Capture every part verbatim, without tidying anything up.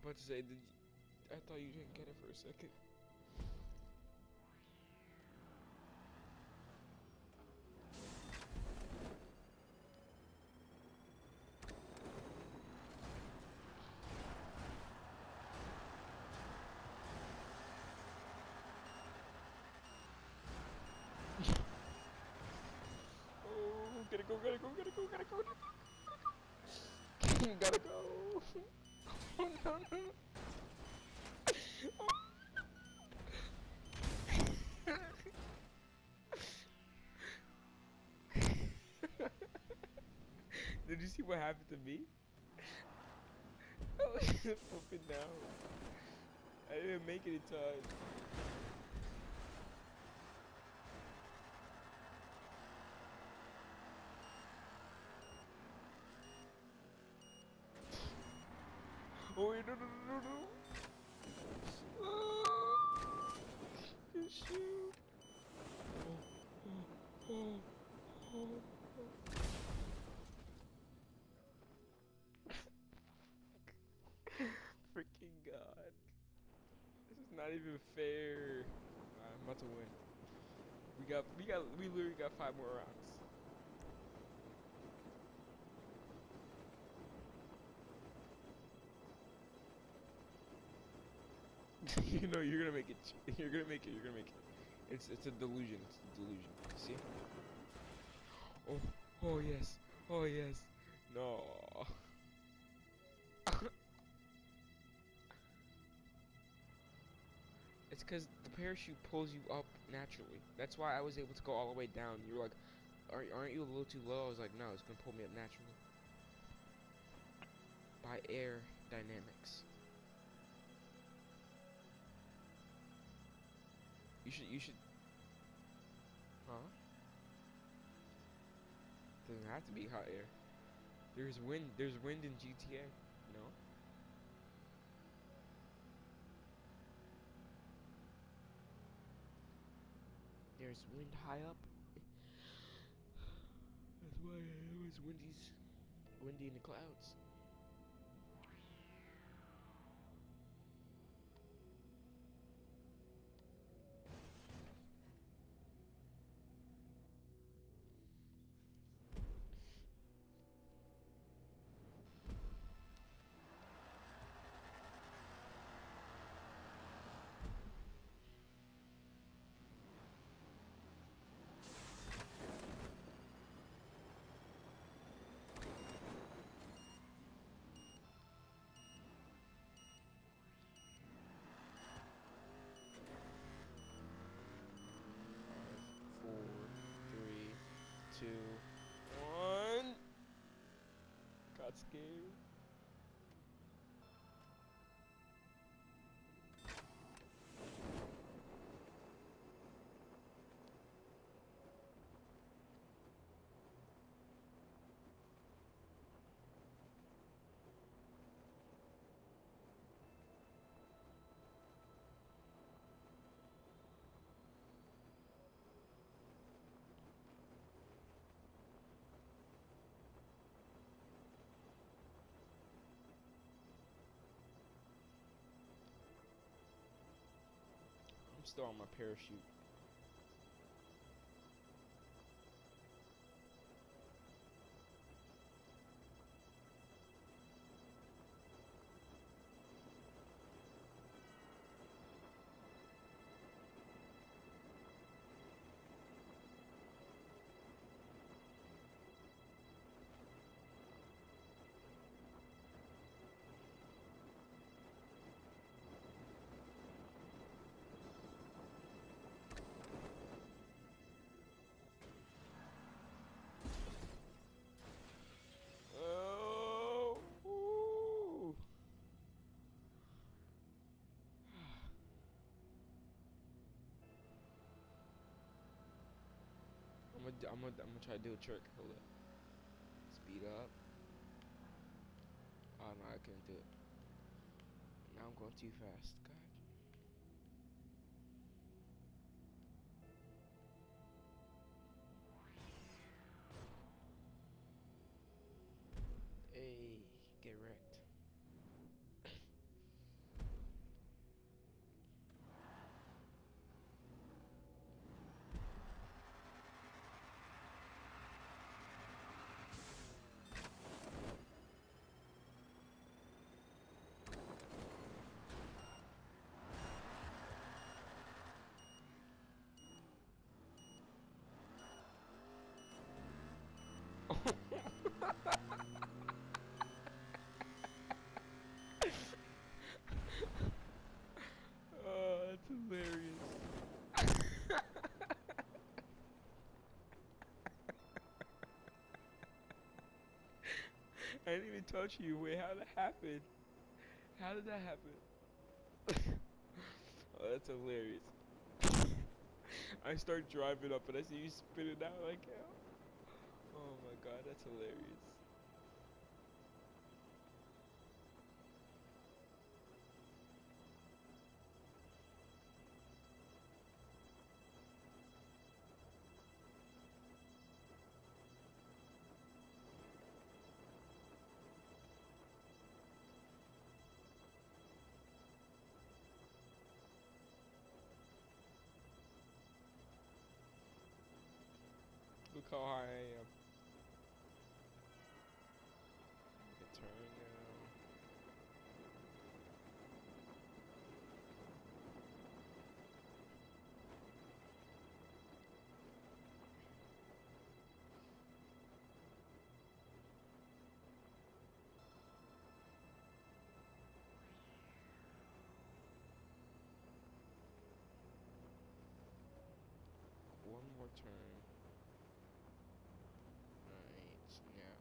about to say, did you, I thought you didn't get it for a second. Oh, gotta go, gotta go, gotta go, gotta go, gotta go. Gotta go. Oh, no, no. Did you see what happened to me? I was just flipping down. I didn't make it in time. Oh wait, no, no, no, no, no. Oh, good shoot. Oh, oh, oh, oh. Freaking God. This is not even fair. Alright, I'm about to win. We got, we got, we literally got five more rounds. You know, you're gonna make it. You're gonna make it. You're gonna make it. It's, it's a delusion. It's a delusion. See? Oh, oh yes. Oh yes. No. It's because the parachute pulls you up naturally. That's why I was able to go all the way down. You were like, aren't, aren't you a little too low? I was like, no, it's going to pull me up naturally. By air dynamics. You should, you should... Huh? Doesn't have to be hot air. There's wind, there's wind in G T A. No? There's wind high up. That's why it was windy's windy in the clouds. Four, three, two, one. Got scared. I'm still on my parachute. Oh, ooh. I'm gonna, I'm gonna, I'm gonna try to do a trick. Hold up. Speed up. Oh no, I couldn't do it. Now I'm going too fast. God. Hey, get wrecked. didn't even touch you. Wait, how did that happen? How did that happen? Oh, that's hilarious. I start driving up and I see you spitting out like hell. Oh my god, that's hilarious. Look how high I am. I can turn now. One more turn. Right now.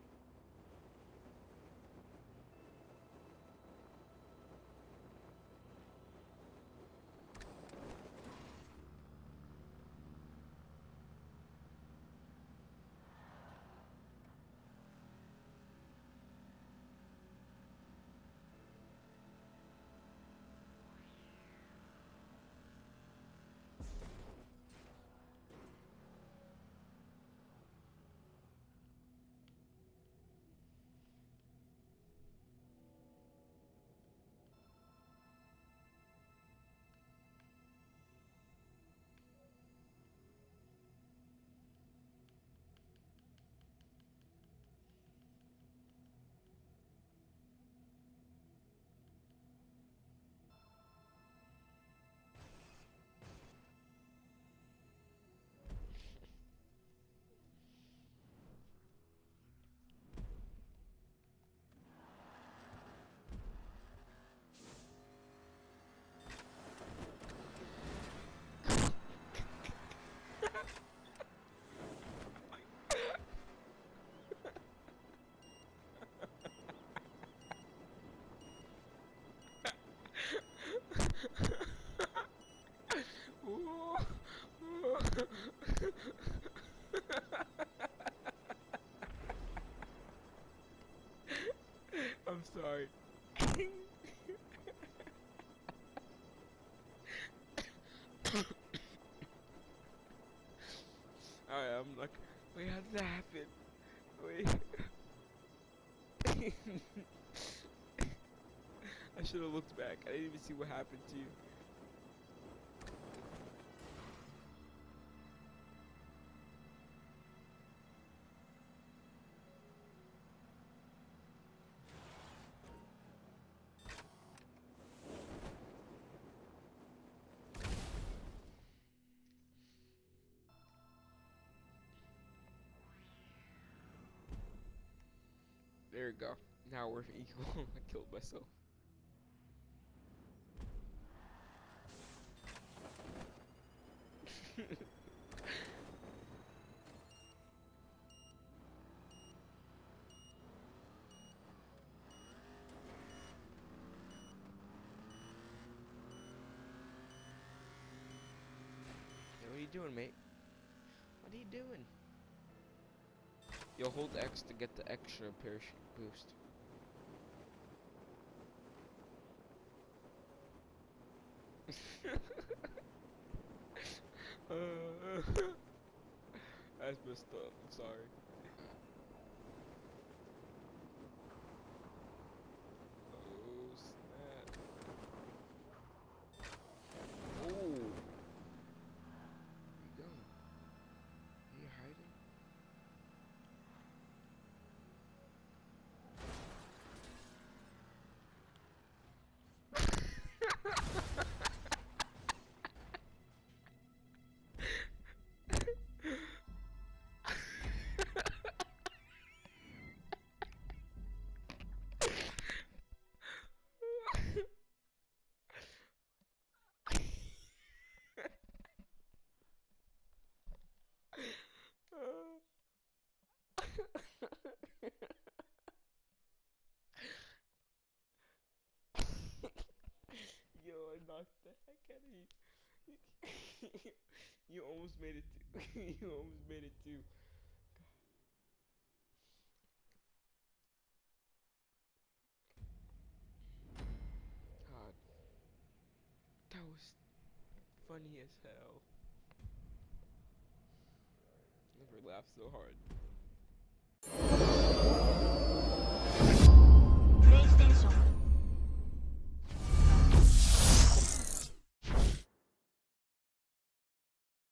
I'm sorry. Alright, I'm like, wait, how did that happen? Wait. I should have looked back. I didn't even see what happened to you. There we go. Now we're equal. I killed myself. Hey, what are you doing, mate? What are you doing? You'll hold X to get the extra parachute boost. uh, that's messed up. I'm sorry. Oh snap! Oh, where you going? Are you hiding? knocked the heck out of you. You almost made it too. You almost made it too. God, that was funny as hell. Never laughed so hard.